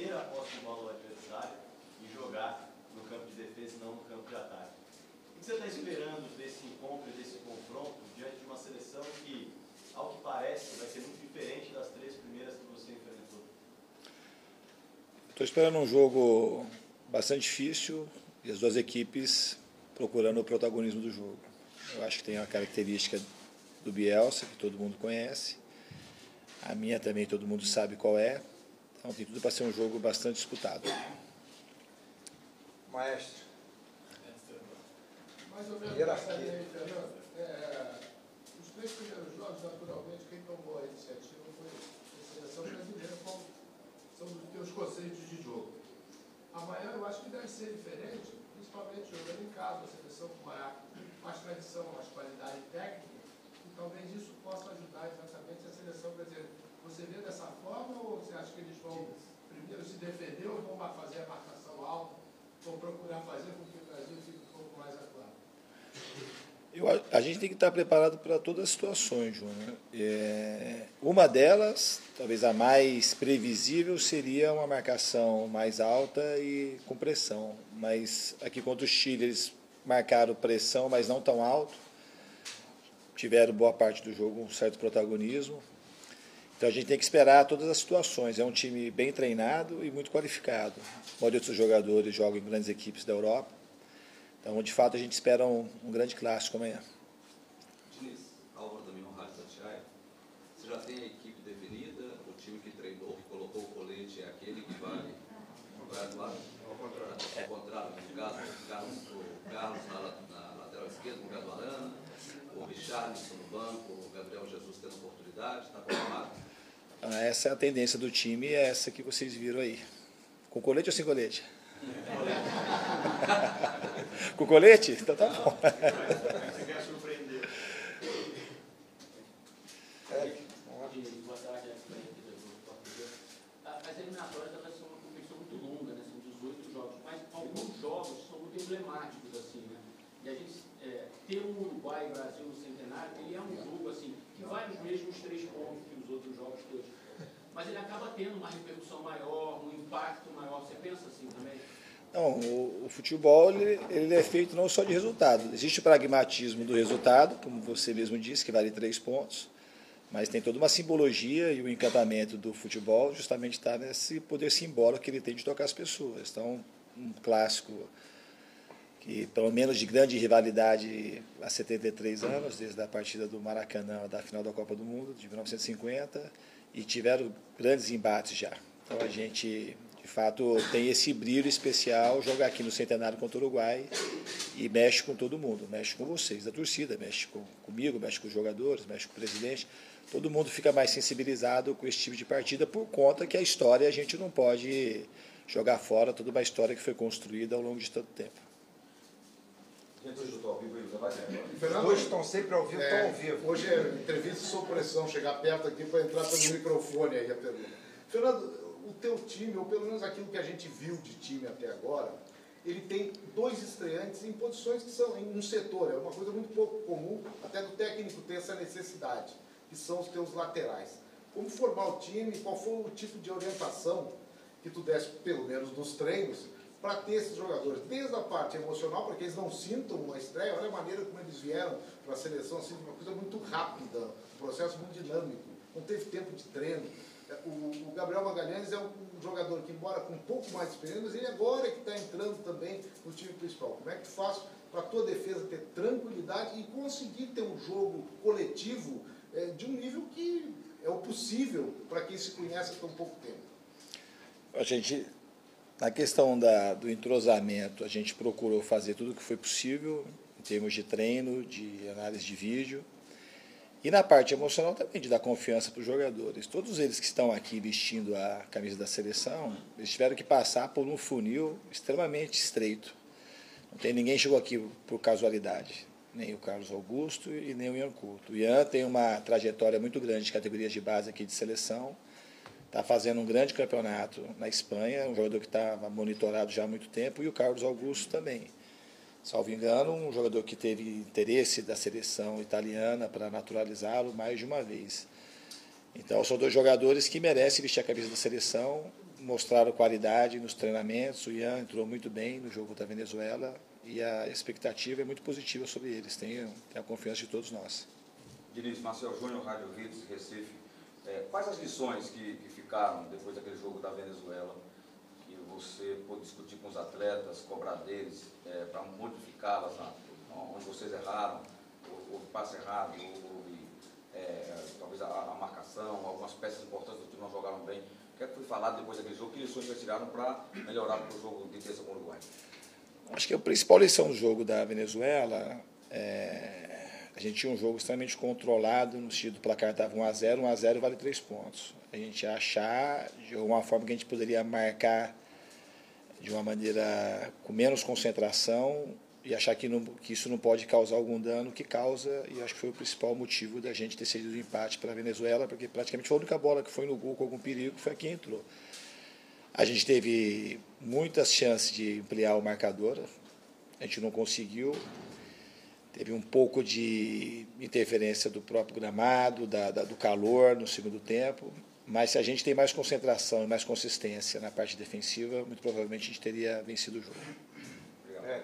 ter a posse de bola do adversário e jogar no campo de defesa e não no campo de ataque. O que você está esperando desse encontro e desse confronto diante de uma seleção que, ao que parece, vai ser muito diferente das 3 primeiras que você enfrentou? Estou esperando um jogo bastante difícil e as duas equipes procurando o protagonismo do jogo. Eu acho que tem uma característica do Bielsa, que todo mundo conhece. A minha também todo mundo sabe qual é. Então tem tudo para ser um jogo bastante disputado. Maestro. Mais ou menos nessa linha aí, Fernando. Os 3 primeiros jogos, naturalmente, quem tomou a iniciativa foi a seleção brasileira, como são os teus conceitos de jogo. Amanhã eu acho que deve ser diferente, principalmente jogando em casa, a seleção com mais tradição, mais qualidade técnica, e talvez isso possa ajudar exatamente a seleção brasileira. Você vê dessa forma ou você acha que eles vão primeiro se defender ou vão fazer a marcação alta, vão procurar fazer com que o Brasil fique um pouco mais atuado? A gente tem que estar preparado para todas as situações, João. Uma delas, talvez a mais previsível, seria uma marcação mais alta e com pressão. Mas aqui contra o Chile eles marcaram pressão, mas não tão alto. Tiveram boa parte do jogo um certo protagonismo. Então a gente tem que esperar todas as situações. É um time bem treinado e muito qualificado. A maioria dos jogadores jogam em grandes equipes da Europa. Então, de fato, a gente espera um grande clássico amanhã. Diniz, Álvaro da Minho Rádio Tatiaia, você já tem a equipe definida? O time que treinou, que colocou o colete, é aquele que vai atuar? Ao contrário, no caso, o Carlos na lateral esquerda, no lugar do Arana, o Richarlison no banco, o Gabriel Jesus tendo oportunidade, está confirmado? Essa é a tendência do time, é essa que vocês viram aí. Com colete ou sem colete? Com colete? Então tá bom. Você quer surpreender? Boa tarde, as eliminatórias elas são uma competição muito longa, né? São 18 jogos, mas alguns jogos são muito emblemáticos, assim, né? E a gente ter um Uruguai e Brasil no centenário, ele é um jogo assim, que vai nos mesmos 3 pontos que os outros jogos todos. Mas ele acaba tendo uma repercussão maior, um impacto maior. Você pensa assim também? Não, o futebol ele é feito não só de resultado. Existe o pragmatismo do resultado, como você mesmo disse, que vale 3 pontos, mas tem toda uma simbologia e o encantamento do futebol justamente está nesse poder simbólico que ele tem de tocar as pessoas. Então, um clássico que, pelo menos de grande rivalidade há 73 anos, desde a partida do Maracanã, da final da Copa do Mundo, de 1950, e tiveram grandes embates já. Então, a gente, de fato, tem esse brilho especial, jogar aqui no Centenário contra o Uruguai e mexe com todo mundo, mexe com vocês, a torcida, mexe comigo, mexe com os jogadores, mexe com o presidente. Todo mundo fica mais sensibilizado com esse tipo de partida por conta que a história a gente não pode jogar fora, toda uma história que foi construída ao longo de tanto tempo. Os dois estão sempre ao vivo, estão ao vivo. Hoje é entrevista sob pressão, chegar perto aqui para entrar pelo microfone aí a pergunta. Fernando, o teu time, ou pelo menos aquilo que a gente viu de time até agora, ele tem 2 estreantes em posições que são em um setor, é uma coisa muito pouco comum, até do técnico ter essa necessidade, que são os teus laterais. Como formar o time, qual foi o tipo de orientação que tu desse, pelo menos nos treinos, para ter esses jogadores, desde a parte emocional, para que eles não sintam uma estreia. Olha a maneira como eles vieram para a seleção, assim, uma coisa muito rápida, um processo muito dinâmico, não teve tempo de treino. O Gabriel Magalhães é um jogador que, embora com um pouco mais de experiência, mas ele agora que está entrando também no time principal. Como é que tu faz para a tua defesa ter tranquilidade e conseguir ter um jogo coletivo de um nível que é o possível para quem se conhece há tão pouco tempo? A gente, na questão do entrosamento, a gente procurou fazer tudo o que foi possível, em termos de treino, de análise de vídeo, e na parte emocional também, de dar confiança para os jogadores. Todos eles que estão aqui vestindo a camisa da seleção, eles tiveram que passar por um funil extremamente estreito. Não tem ninguém que chegou aqui por casualidade, nem o Carlos Augusto e nem o Ian Couto. O Ian tem uma trajetória muito grande de categorias de base aqui de seleção, está fazendo um grande campeonato na Espanha, um jogador que estava monitorado já há muito tempo, e o Carlos Augusto também. Salvo engano, um jogador que teve interesse da seleção italiana para naturalizá-lo mais de uma vez. Então, são 2 jogadores que merecem vestir a camisa da seleção mostraram qualidade nos treinamentos. O Ian entrou muito bem no jogo da Venezuela e a expectativa é muito positiva sobre eles. Tem a confiança de todos nós. Diniz, Marcel Júnior, Rádio Hits, Recife. Quais as lições que ficaram depois daquele jogo da Venezuela, que você pôde discutir com os atletas, cobrar deles, para modificá-las, onde vocês erraram, houve passe errado, houve talvez a marcação, algumas peças importantes do time não jogaram bem. O que é que foi falado depois daquele jogo? Que lições vocês tiraram para melhorar para o jogo de terça com o Uruguai? Acho que a principal lição do jogo da Venezuela a gente tinha um jogo extremamente controlado, no sentido do placar estava 1-0, 1-0 vale 3 pontos. A gente achar de alguma forma que a gente poderia marcar de uma maneira com menos concentração e achar que isso não pode causar algum dano, que causa, e acho que foi o principal motivo da gente ter cedido o empate para a Venezuela, porque praticamente foi a única bola que foi no gol com algum perigo, foi a que entrou. A gente teve muitas chances de ampliar o marcador, a gente não conseguiu. Teve um pouco de interferência do próprio gramado, do calor no segundo tempo, mas se a gente tem mais concentração e mais consistência na parte defensiva, muito provavelmente a gente teria vencido o jogo. Obrigado.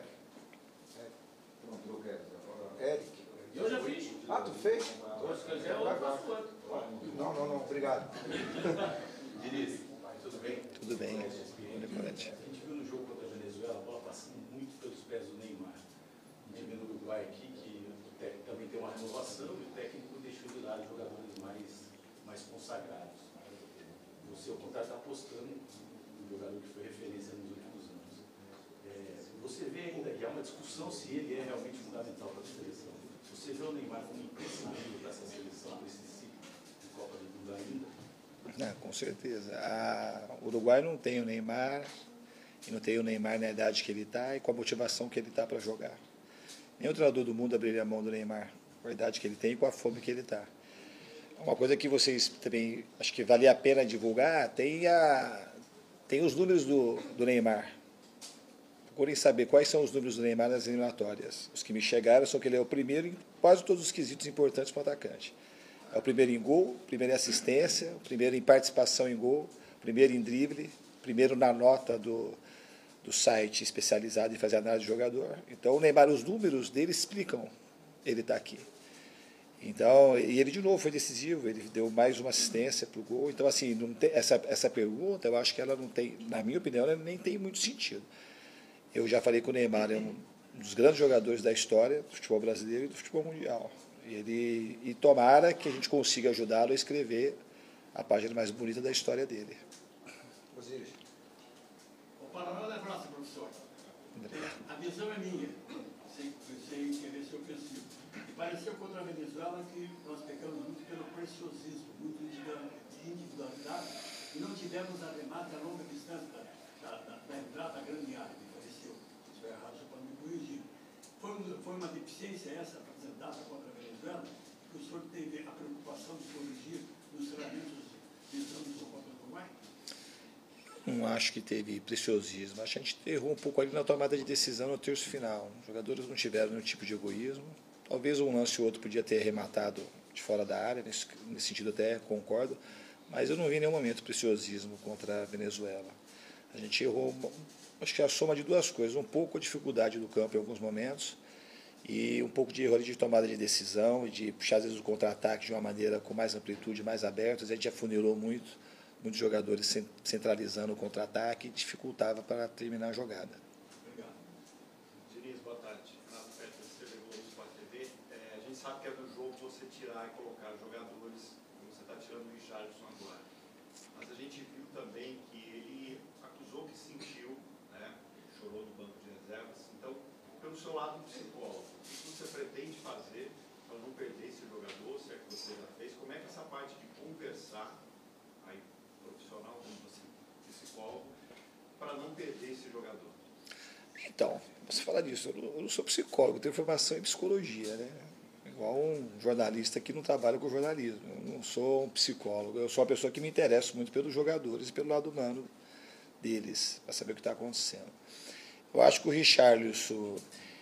Eric. Eu já fiz. Ah, tu fez? Se quiser, eu faço outro. Não, obrigado. Diniz, tudo bem? Tudo bem, A gente viu no jogo contra a Venezuela a bola passando muito pelos pés do Neymar. A gente vê no Uruguai aqui que o técnico também tem uma renovação e o técnico deixou de lado jogadores mais consagrados. Você, ao contrário, está apostando no jogador que foi referência nos últimos anos. Você vê ainda que há uma discussão se ele é realmente fundamental para a seleção. Você vê o Neymar como imprescindível para essa seleção, para esse ciclo de Copa do Mundo ainda? Com certeza. O Uruguai não tem o Neymar, e não tem o Neymar na idade que ele está e com a motivação que ele está para jogar. Nenhum treinador do mundo abriria a mão do Neymar, com a idade que ele tem e com a fome que ele está. Uma coisa que vocês também, acho que valia a pena divulgar, tem os números do Neymar. Procurem saber quais são os números do Neymar nas eliminatórias. Os que me chegaram são que ele é o primeiro em quase todos os quesitos importantes para o atacante. É o primeiro em gol, primeiro em assistência, o primeiro em participação em gol, primeiro em drible, primeiro na nota do site especializado em fazer análise de jogador. Então, o Neymar, os números dele explicam ele está aqui. Então, e ele de novo foi decisivo, ele deu mais uma assistência para o gol. Então, assim, não tem, essa pergunta, eu acho que ela não tem, na minha opinião, ela nem tem muito sentido. Eu já falei que o Neymar é um dos grandes jogadores da história do futebol brasileiro e do futebol mundial. E tomara que a gente consiga ajudá-lo a escrever a página mais bonita da história dele. Osíris. O panorama é nosso, professor. A visão é minha, sem querer ser ofensivo. E pareceu contra a Venezuela que nós pecamos muito pelo preciosismo, muito de individualidade, e não tivemos a remate a longa distância da entrada da grande área, me pareceu. Se estiver errado, você pode me corrigir. Foi uma deficiência essa apresentada contra a Venezuela, que o senhor teve a preocupação de corrigir nos treinamentos visando o contra o Uruguai? Não acho que teve preciosismo. Acho que a gente errou um pouco ali na tomada de decisão no terço final. Os jogadores não tiveram nenhum tipo de egoísmo. Talvez um lance ou outro podia ter arrematado de fora da área, nesse sentido até concordo, mas eu não vi em nenhum momento preciosismo contra a Venezuela. A gente errou, acho que é a soma de duas coisas, um pouco a dificuldade do campo em alguns momentos e um pouco de erro de tomada de decisão e de puxar às vezes o contra-ataque de uma maneira com mais amplitude, mais aberta. A gente afunilou muitos jogadores centralizando o contra-ataque e dificultava para terminar a jogada. Obrigado. Diniz, boa tarde. Na festa que você levou no Sport TV, a gente sabe que é do jogo você tirar e colocar jogadores, como você está tirando o Richarlison agora. Mas a gente viu também que ele acusou que sentiu, né, chorou do banco de reservas. Então, pelo seu lado psicólogo, o que você pretende fazer para não perder esse jogador, se é que você já fez? Como é que essa parte de conversar, aí, profissional, como você, psicólogo, para não perder esse jogador? Então, você fala disso, eu não sou psicólogo, tenho formação em psicologia, né? Igual um jornalista que não trabalha com jornalismo. Eu não sou um psicólogo, eu sou uma pessoa que me interessa muito pelos jogadores e pelo lado humano deles, para saber o que está acontecendo. Eu acho que o Richarlison,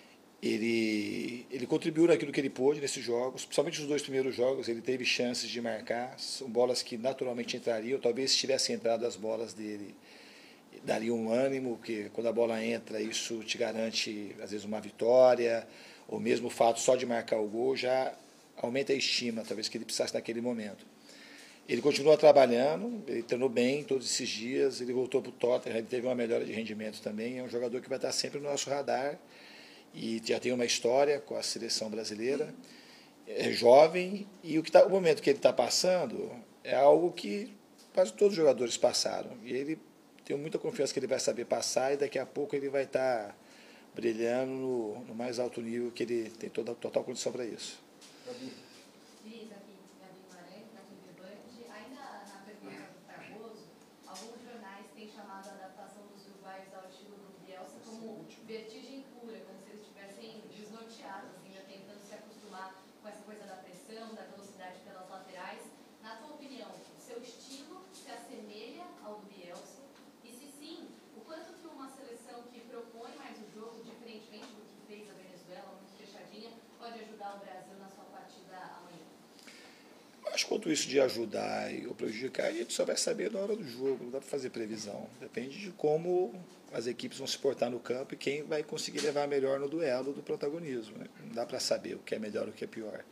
Ele contribuiu naquilo que ele pôde nesses jogos, principalmente os 2 primeiros jogos, ele teve chances de marcar, são bolas que naturalmente entrariam, talvez se tivessem entrado as bolas dele, daria um ânimo, porque quando a bola entra, isso te garante, às vezes, uma vitória, ou mesmo o fato só de marcar o gol já aumenta a estima, talvez, que ele precisasse naquele momento. Ele continua trabalhando, ele treinou bem todos esses dias, ele voltou para o Tottenham, ele teve uma melhora de rendimento também, é um jogador que vai estar sempre no nosso radar, e já tem uma história com a seleção brasileira, é jovem, e o momento que ele está passando é algo que quase todos os jogadores passaram, e ele tenho muita confiança que ele vai saber passar, e daqui a pouco ele vai estar brilhando no mais alto nível, que ele tem total condição para isso. Vertigem pura, como se eles estivessem desnorteados, ainda tentando se acostumar com essa coisa da pressão, da velocidade pelas laterais. Na tua opinião, o seu estilo se assemelha ao do Bielsa? E se sim, o quanto que uma seleção que propõe mais o jogo, diferentemente do que fez a Venezuela, muito fechadinha, pode ajudar o Brasil na sua partida amanhã? Acho que quanto isso de ajudar ou prejudicar, a gente só vai saber na hora do jogo, não dá para fazer previsão. Depende de como as equipes vão se portar no campo e quem vai conseguir levar melhor no duelo do protagonismo. Né? Não dá para saber o que é melhor e o que é pior.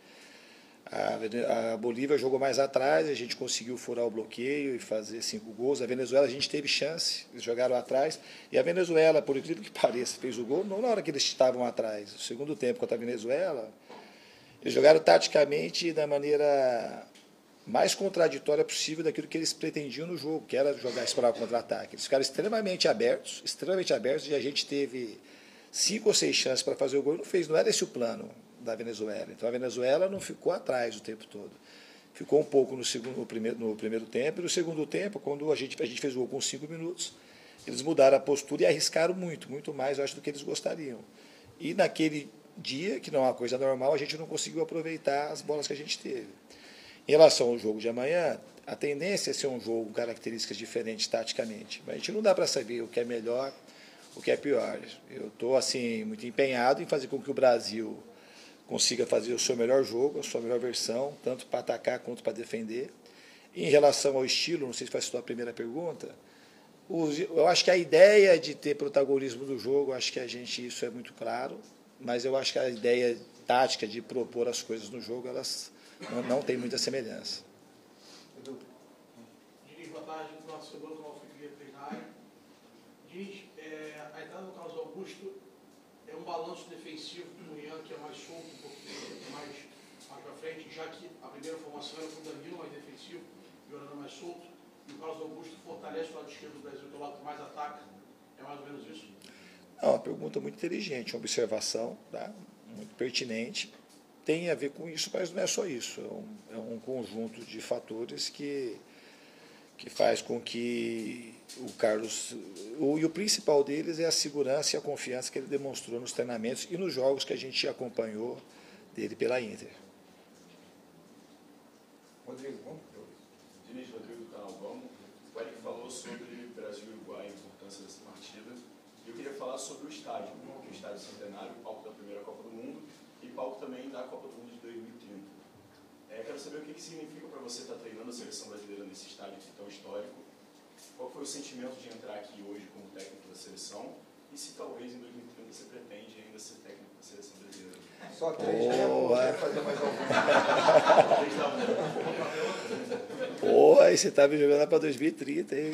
A Bolívia jogou mais atrás, a gente conseguiu furar o bloqueio e fazer 5 gols. A Venezuela, a gente teve chance, eles jogaram atrás. E a Venezuela, por incrível que pareça, fez o gol não na hora que eles estavam atrás. No segundo tempo contra a Venezuela, eles jogaram taticamente da maneira mais contraditória possível daquilo que eles pretendiam no jogo, que era jogar esperar o contra-ataque. Eles ficaram extremamente abertos, e a gente teve 5 ou 6 chances para fazer o gol e não era esse o plano da Venezuela. Então a Venezuela não ficou atrás o tempo todo. Ficou um pouco no primeiro tempo, e no segundo tempo, quando a gente fez o gol com 5 minutos, eles mudaram a postura e arriscaram muito mais, eu acho, do que eles gostariam. E naquele dia, que não é uma coisa normal, a gente não conseguiu aproveitar as bolas que a gente teve. Em relação ao jogo de amanhã, a tendência é ser um jogo com características diferentes taticamente. Mas a gente não dá para saber o que é melhor, o que é pior. Eu estou assim, muito empenhado em fazer com que o Brasil consiga fazer o seu melhor jogo, a sua melhor versão, tanto para atacar quanto para defender. E em relação ao estilo, não sei se foi a sua primeira pergunta, eu acho que a ideia de ter protagonismo do jogo, acho que isso é muito claro, mas eu acho que a ideia tática de propor as coisas no jogo, elas não tem muita semelhança. Diniz, boa tarde. Nosso segundo nosso Felipe na área. Diniz, a entrada do Carlos Augusto é um balanço defensivo do Ian, que é mais solto, um pouquinho mais para frente, já que a primeira formação era com o Danilo mais defensivo e o Orlando mais solto, e o Carlos Augusto fortalece o lado esquerdo do Brasil, que é o lado que mais ataca. É mais ou menos isso? Não, uma pergunta muito inteligente, uma observação, tá? Muito pertinente. Tem a ver com isso, mas não é só isso. É um conjunto de fatores que faz com que o Carlos... E o principal deles é a segurança e a confiança que ele demonstrou nos treinamentos e nos jogos que a gente acompanhou dele pela Inter. Rodrigo, vamos? Diniz, Rodrigo do canal Vamos. O Eric falou sobre Brasil e Uruguai, a importância dessa partida. E eu queria falar sobre o estádio, que é o Estádio Centenário, palco da primeira Copa do Mundo, e palco também da Copa do Mundo de 2030. Quero saber o que significa para você estar treinando a seleção brasileira nesse estádio tão histórico. Qual foi o sentimento de entrar aqui hoje como técnico da seleção? E se talvez em 2030 você pretende ainda ser técnico da seleção brasileira? Só 3, né? Ou quer fazer mais algum? Pô, aí você está me jogando para 2030, hein?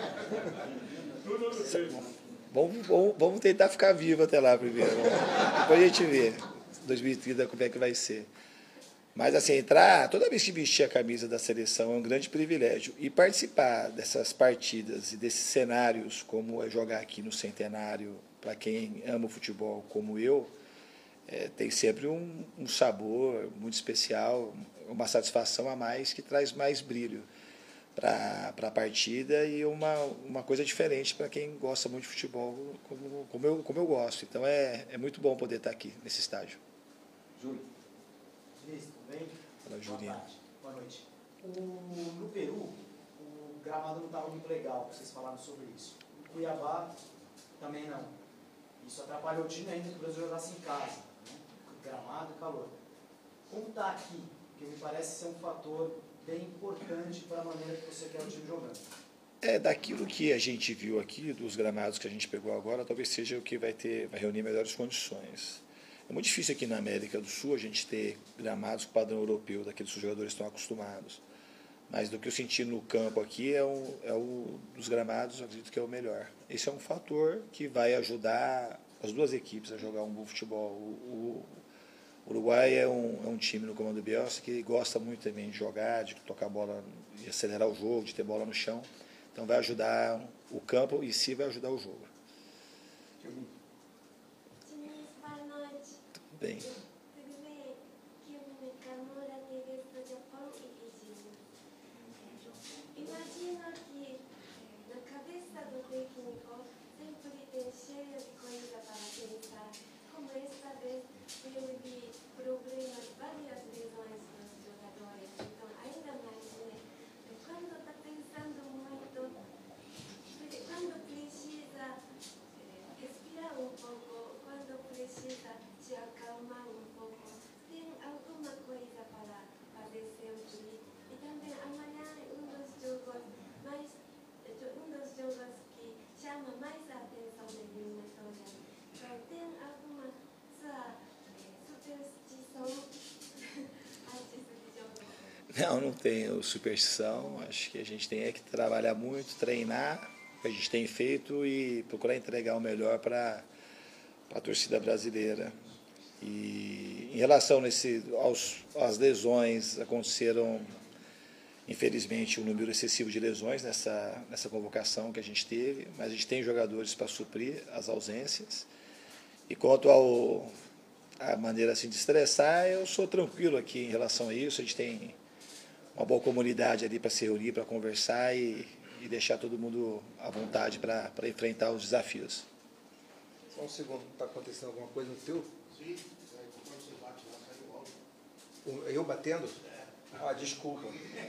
Vamos tentar ficar vivo até lá primeiro. Depois a gente vê 2030 como é que vai ser. Mas assim, entrar, toda vez que vestir a camisa da seleção é um grande privilégio. E participar dessas partidas e desses cenários, como é jogar aqui no Centenário, para quem ama o futebol como eu, tem sempre um sabor muito especial, uma satisfação a mais que traz mais brilho para a partida e uma coisa diferente para quem gosta muito de futebol como eu gosto. Então é muito bom poder estar aqui nesse estádio. Júlio. Diniz, tudo bem? Fala, Julinho. Boa noite. No Peru, o gramado não estava muito legal, vocês falaram sobre isso. No Cuiabá, também não. Isso atrapalhou o time ainda que o Brasil jogasse em casa, né? Gramado e calor. Como está aqui? Porque me parece ser um fator bem importante para a maneira que você quer o time jogando. Daquilo que a gente viu aqui, dos gramados que a gente pegou agora, talvez seja o que vai reunir melhores condições. É muito difícil aqui na América do Sul a gente ter gramados com padrão europeu, daqueles que os jogadores estão acostumados. Mas do que eu senti no campo aqui, dos gramados, eu acredito que é o melhor. Esse é um fator que vai ajudar as duas equipes a jogar um bom futebol. O Uruguai é um time no comando do Bielsa que gosta muito também de jogar, de tocar a bola e acelerar o jogo, de ter bola no chão. Então vai ajudar o campo e sim vai ajudar o jogo. Boa noite. Tudo bem. Tudo bem? Aqui é o Nakamura, direto do Japão e Regina. Imagino que na cabeça do técnico sempre tem cheio de coisa para pensar. Como esta vez ele vi problemas, várias lesões nos jogadores. Então, ainda mais, né? Quando está pensando muito, quando precisa respirar um pouco, quando precisa se acalmar um pouco, tem alguma coisa para fazer sempre. E também amanhã é um dos jogos que chama mais a atenção da eliminatória. Então, tem alguma sua superstição antes do jogo? Não tenho superstição. Acho que a gente tem que trabalhar muito, treinar, o que a gente tem feito e procurar entregar o melhor para a torcida brasileira. E em relação às lesões, aconteceram, infelizmente, um número excessivo de lesões nessa convocação que a gente teve, mas a gente tem jogadores para suprir as ausências. E quanto à maneira assim, de estressar, eu sou tranquilo aqui em relação a isso. A gente tem uma boa comunidade ali para se reunir, para conversar e deixar todo mundo à vontade para enfrentar os desafios. Só um segundo, está acontecendo alguma coisa no teu? Sim, quando você bate lá, sai o áudio. Eu batendo? Ah, desculpa.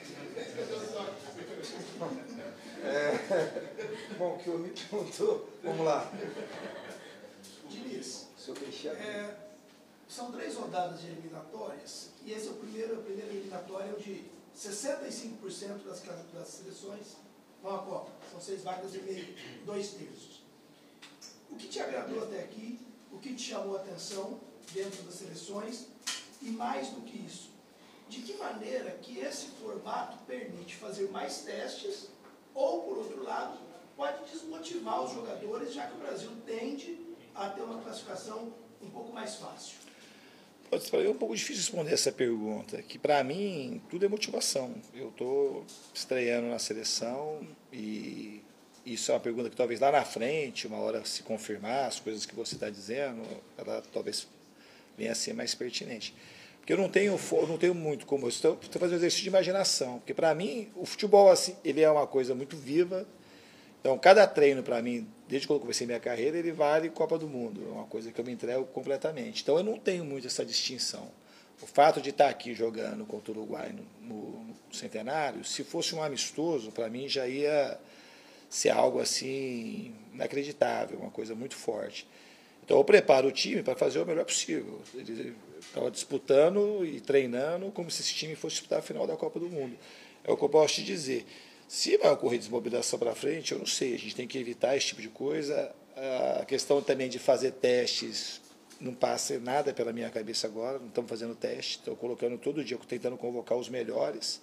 Bom, o que eu me perguntou, vamos lá. Diniz, Seu Peixeiro. são 3 rodadas de eliminatórias e esse é a primeira eliminatória onde 65% das seleções vão à Copa. São 6 vagas e meio, 2/3. O que te agradou até aqui? O que te chamou a atenção dentro das seleções? E mais do que isso, de que maneira que esse formato permite fazer mais testes ou, por outro lado, pode desmotivar os jogadores, já que o Brasil tende a ter uma classificação um pouco mais fácil? É um pouco difícil responder essa pergunta, que para mim tudo é motivação. Eu estou estreando na seleção e isso é uma pergunta que talvez lá na frente, uma hora se confirmar as coisas que você está dizendo, ela talvez venha a ser mais pertinente. Porque eu não tenho muito como... Estou fazendo um exercício de imaginação, porque para mim o futebol assim, ele é uma coisa muito viva. Então, cada treino para mim, desde quando eu comecei minha carreira, ele vale Copa do Mundo. É uma coisa que eu me entrego completamente. Então, eu não tenho muito essa distinção. O fato de estar aqui jogando contra o Uruguai no Centenário, se fosse um amistoso, para mim já ia ser algo assim inacreditável, uma coisa muito forte. Então, eu preparo o time para fazer o melhor possível. Ele estava disputando e treinando como se esse time fosse disputar a final da Copa do Mundo. É o que eu posso te dizer. Se vai ocorrer desmobilização para frente, eu não sei. A gente tem que evitar esse tipo de coisa. A questão também de fazer testes, não passa nada pela minha cabeça agora. Não estamos fazendo teste. Estou colocando todo dia, tentando convocar os melhores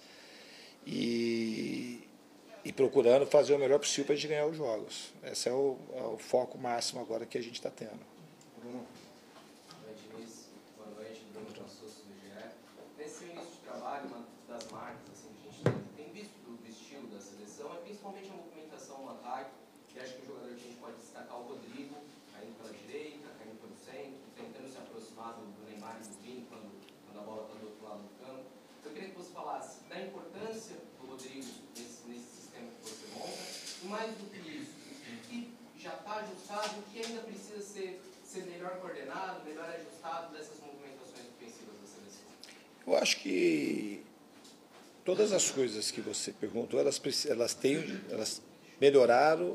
e procurando fazer o melhor possível para a gente ganhar os jogos. Esse é o foco máximo agora que a gente está tendo. Bruno. Oi, Diniz. Boa noite. Bruno Transsoso do GE. Nesse seu início de trabalho, uma das marcas assim, que a gente tem visto do estilo da seleção é principalmente a movimentação no ataque. E acho que o jogador que a gente pode destacar é o Rodrigo, caindo pela direita, caindo pelo centro, tentando se aproximar do Neymar e do Vini quando a bola está do outro lado do campo. Eu queria que você falasse da importância do Rodrigo nesse sistema que você monta, e mais do que isso, o que já está ajustado, o que ainda precisa ser melhor coordenado, melhor ajustado dessas movimentações defensivas da seleção? Eu acho que todas as coisas que você perguntou, elas melhoraram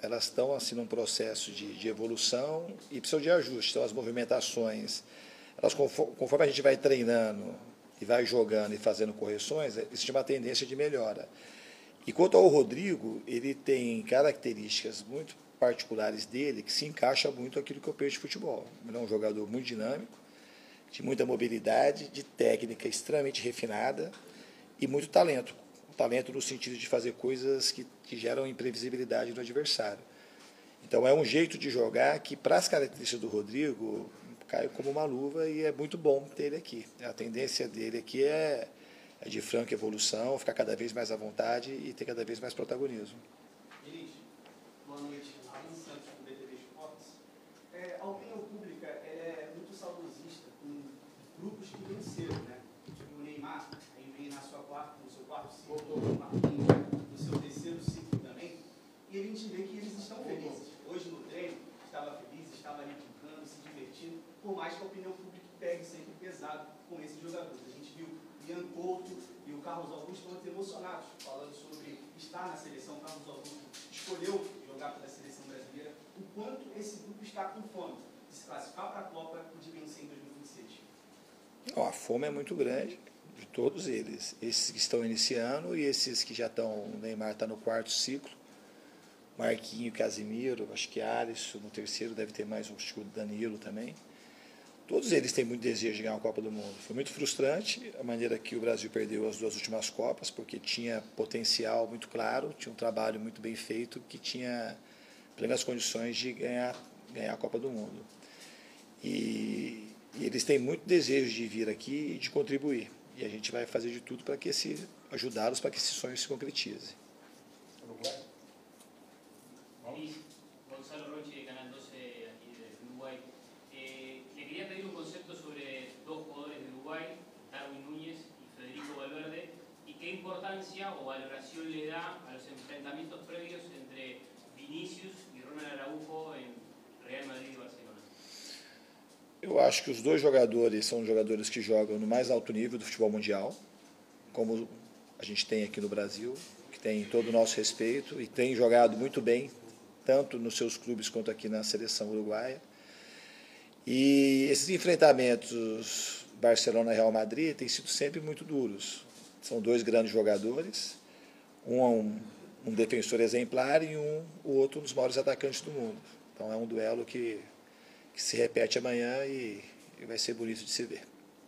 elas estão assim num processo de evolução e precisam de ajuste. Então, as movimentações, elas, conforme a gente vai treinando e vai jogando e fazendo correções, existe uma tendência de melhora. E quanto ao Rodrigo, ele tem características muito particulares dele que se encaixa muito aquilo que eu penso de futebol. Ele é um jogador muito dinâmico, de muita mobilidade, de técnica extremamente refinada e muito talento. Talento no sentido de fazer coisas que geram imprevisibilidade no adversário. Então é um jeito de jogar que, para as características do Rodrigo, cai como uma luva e é muito bom ter ele aqui. A tendência dele aqui é de franca evolução, ficar cada vez mais à vontade e ter cada vez mais protagonismo. Diniz, boa noite. Alan Santos, do BTV Esportes. A opinião pública é muito saudosista com grupos que venceram, né? Tipo o Neymar, aí vem no seu quarto ciclo, no seu terceiro ciclo também, e a gente vê que eles estão felizes. Hoje no treino, estava feliz, estava ali brincando, se divertindo, por mais que a opinião pública pegue sempre pesado com esses jogadores. A gente viu o Ian Couto e o Carlos Augusto todos emocionados, falando sobre estar na seleção. O Carlos Augusto escolheu jogar pela seleção brasileira. O quanto esse grupo está com fome de se classificar para a Copa e de vencer em 2026? Não, a fome é muito grande de todos eles. Esses que estão iniciando e esses que já estão. O Neymar está no quarto ciclo. Marquinho, Casimiro, acho que Alisson, no terceiro deve ter mais o Danilo também. Todos eles têm muito desejo de ganhar a Copa do Mundo. Foi muito frustrante a maneira que o Brasil perdeu as duas últimas Copas, porque tinha potencial muito claro, tinha um trabalho muito bem feito, que tinha plenas condições de ganhar a Copa do Mundo. E eles têm muito desejo de vir aqui e de contribuir. E a gente vai fazer de tudo para ajudá-los para que esse sonho se concretize. Gonzalo Roche, de Canal 12, aquí de Uruguay. Le quería pedir un concepto sobre dos jugadores de Uruguay, Darwin Núñez y Federico Valverde, y qué importancia o valoración le da a los enfrentamientos previos entre Vinícius y Ronald Araujo en Real Madrid y Barcelona. Eu acho que os dois jogadores são jogadores que jogam no mais alto nível do futebol mundial, como a gente tem aqui no Brasil, que tem todo o nosso respeito e tem jogado muito bem, tanto nos seus clubes quanto aqui na seleção uruguaia. E esses enfrentamentos Barcelona-Real Madrid têm sido sempre muito duros. São dois grandes jogadores, um defensor exemplar e o outro um dos maiores atacantes do mundo. Então é um duelo que se repete amanhã e vai ser bonito de se ver.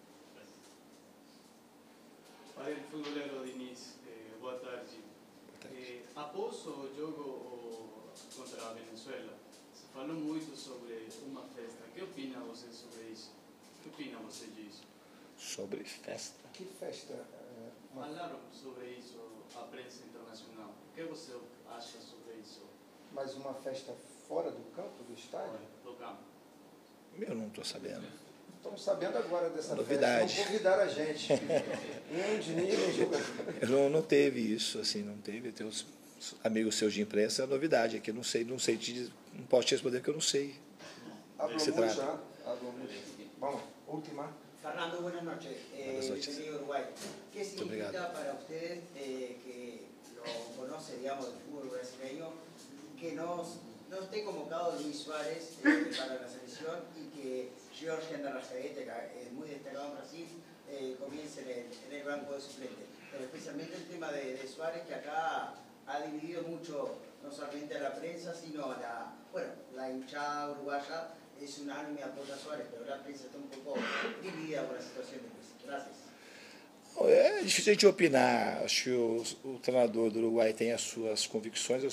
Para o futbolero Diniz, boa tarde. Após o jogo contra a Venezuela, se falou muito sobre uma festa. O que opina você sobre isso? O que opina você disso? Sobre festa? Que festa? Falaram sobre isso a prensa internacional. O que você acha sobre isso? Mas uma festa fora do campo, do estádio? Do campo. Eu não estou sabendo. Estamos sabendo agora dessa novidade. Festa. Não convidaram a gente. Nem o Diniz, nem o jogador. Não teve isso, assim, não teve. Tem os amigos seus de imprensa, é novidade aqui. Eu não sei, não posso te responder porque eu não sei. Hablo mucho, hablo mucho. Vamos, última. Fernando, buenas noches. Buenas noches. Bienvenido a Uruguay. ¿Qué significa para usted que lo conoce, digamos, del fútbol brasileño, que no esté convocado Luis Suárez para la selección y que Jorge Arrascaeta, que es muy destacado en Brasil, comience en el banco de suplentes? Pero especialmente el tema de Suárez, que acá ha dividido mucho, no solamente a la prensa, sino a la hinchada uruguaya. Es unánime apoyo a Suárez, pero la prensa está un poco dividida por la situación de Luis. Gracias. É difícil a gente opinar. Acho que o treinador do Uruguai tem as suas convicções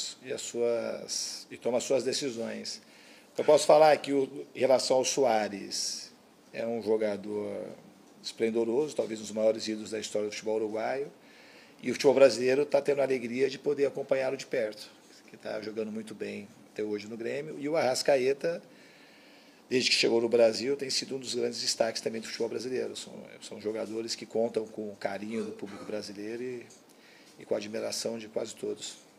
e toma as suas decisões. Eu posso falar que, em relação ao Suárez, é um jogador esplendoroso, talvez um dos maiores ídolos da história do futebol uruguaio, e o futebol brasileiro está tendo a alegria de poder acompanhá-lo de perto, que está jogando muito bem até hoje no Grêmio, e o Arrascaeta, desde que chegou no Brasil, tem sido um dos grandes destaques também do futebol brasileiro. São jogadores que contam com o carinho do público brasileiro e com a admiração de quase todos.